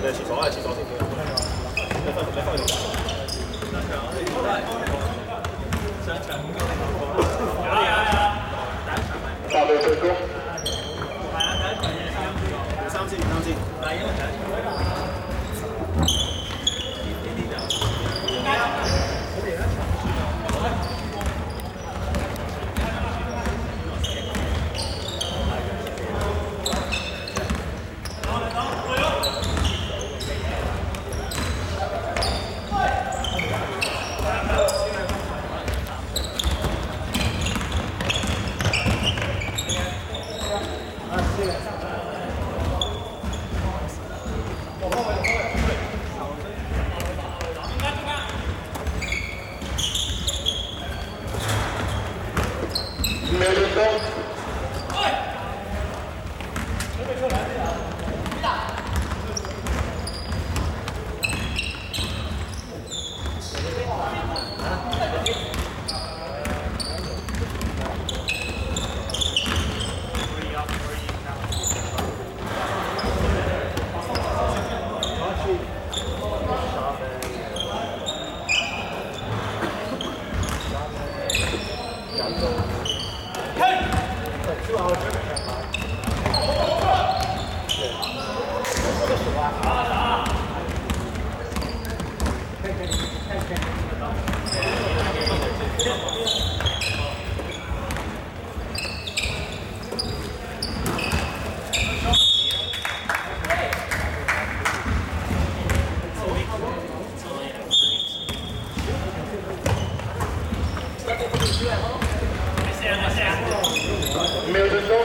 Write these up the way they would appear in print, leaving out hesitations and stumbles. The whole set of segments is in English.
对，起床啊，起床，没放你。 大队成功。 上进。 没人动。没有人动。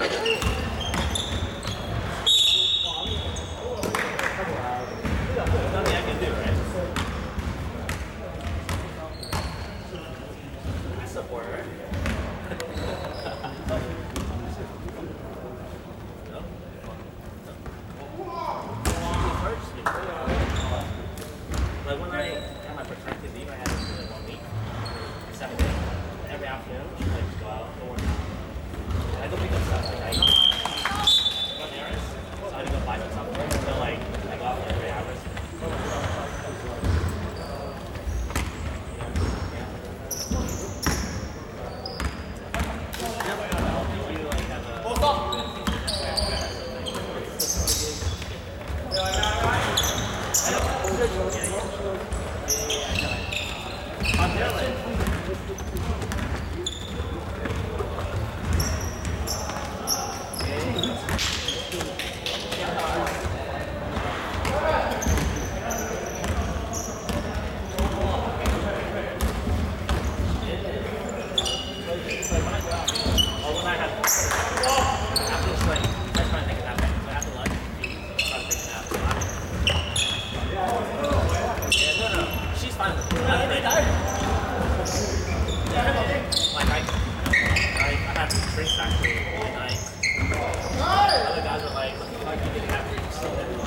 Like when I had my protected leave, I had it for like 1 week, 7 days. Every afternoon, I just go out and work out. I go pick up stuff. Like I run errands, so I go buy some stuff. So like I go out for 3 hours. I'm feeling. When I had after this like I was trying to think of that thing. So after lunch, I was thinking that. Yeah, no. She's fine with it. Like I had some drinks actually really nice. Other guys are like, what the fuck are you getting after you still there?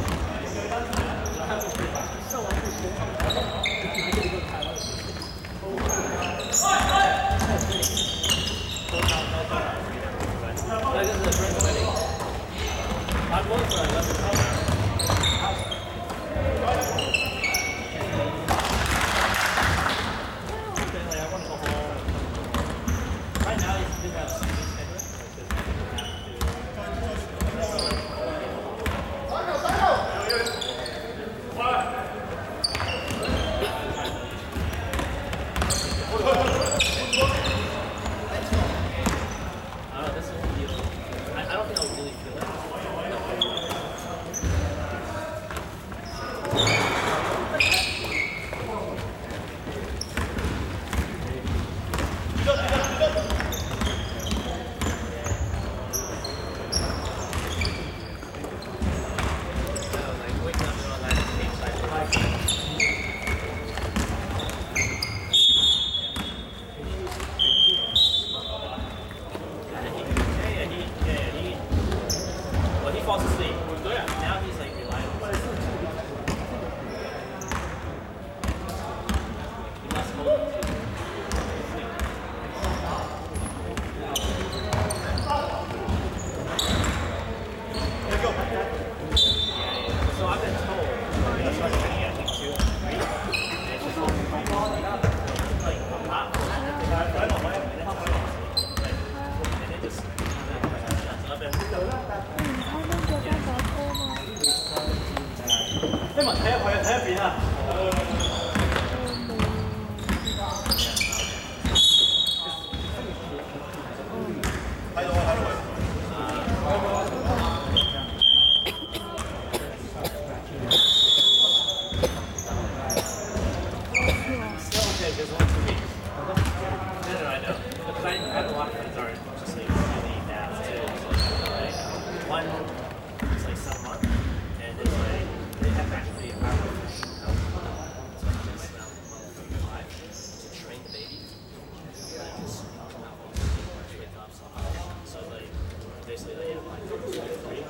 Like this is a friend's wedding. I'm going for 11. I want to go home. Right now, he's doing that sleeping I don't think I'll really feel it. Like waking up and all that tape cycle. Well, he falls asleep. Now he's like reliable. 睇埋睇下佢睇一邊啊！睇到啊睇到啊！ Still okay, there's only 2 weeks. No, I know. Because I have a lot of friends are just like really dads too. So like, one is like 7 months, and it's like they have actually a power of help. So I just around 5 to train the baby. Like just wake up so much. So like basically they have like 3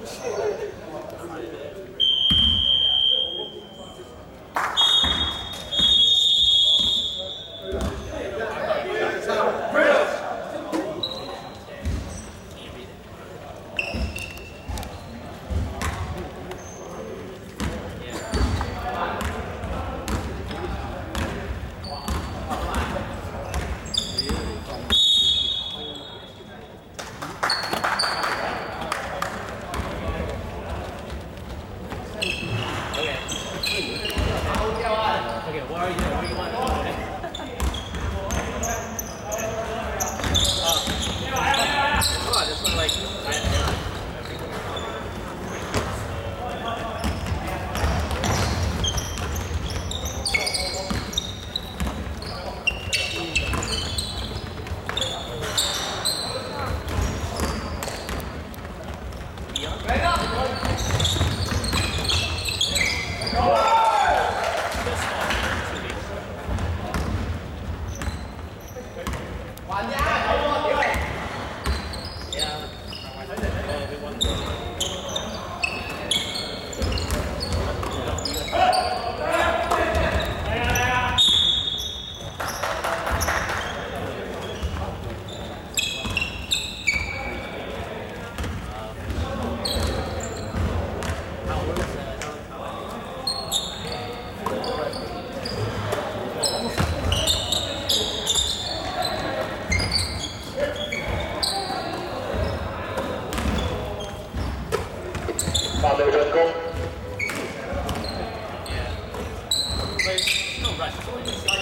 Okay, what are you doing? What do you want? Oh, this one like Father Jusco. no rush. It's only just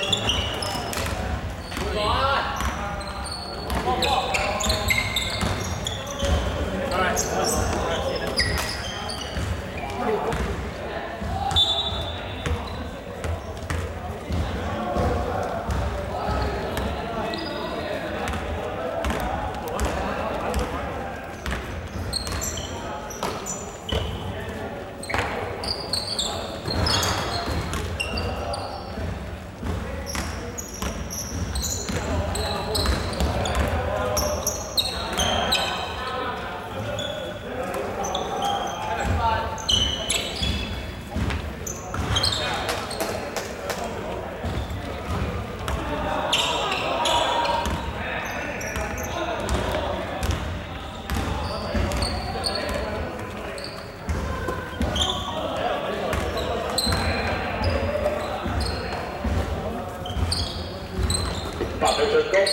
Father Jusco.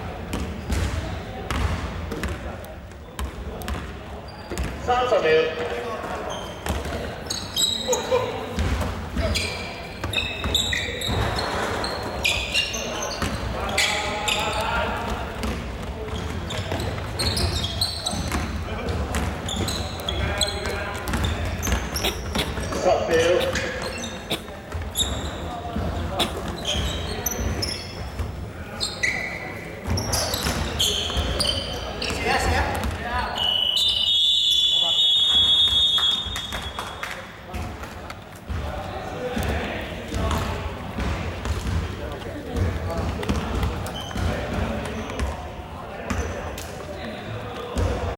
Sounds of it.